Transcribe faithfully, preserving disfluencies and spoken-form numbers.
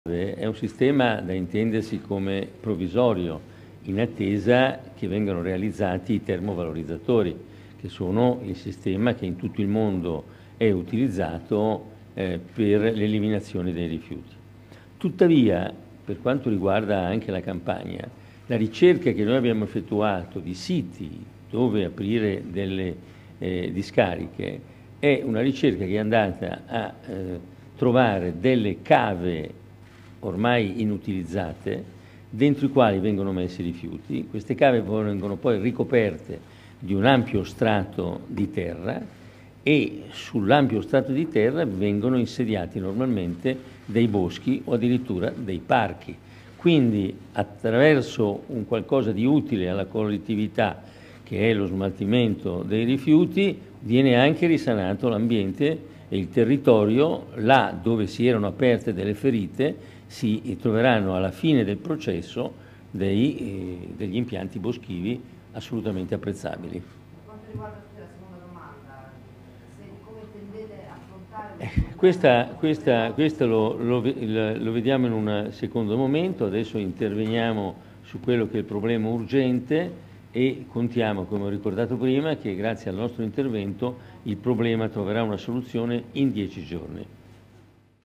È un sistema da intendersi come provvisorio, in attesa che vengano realizzati i termovalorizzatori, che sono il sistema che in tutto il mondo è utilizzato eh, per l'eliminazione dei rifiuti. Tuttavia, per quanto riguarda anche la Campania, la ricerca che noi abbiamo effettuato di siti dove aprire delle eh, discariche è una ricerca che è andata a eh, trovare delle cave ormai inutilizzate, dentro i quali vengono messi i rifiuti. Queste cave vengono poi ricoperte di un ampio strato di terra e sull'ampio strato di terra vengono insediati normalmente dei boschi o addirittura dei parchi. Quindi attraverso un qualcosa di utile alla collettività, che è lo smaltimento dei rifiuti, viene anche risanato l'ambiente e il territorio. Là dove si erano aperte delle ferite si troveranno alla fine del processo dei, eh, degli impianti boschivi assolutamente apprezzabili. Per quanto riguarda la seconda domanda, se, come intendete affrontare... Eh, questa, questa, questo lo, lo, lo vediamo in un secondo momento. Adesso interveniamo su quello che è il problema urgente e contiamo, come ho ricordato prima, che grazie al nostro intervento il problema troverà una soluzione in dieci giorni.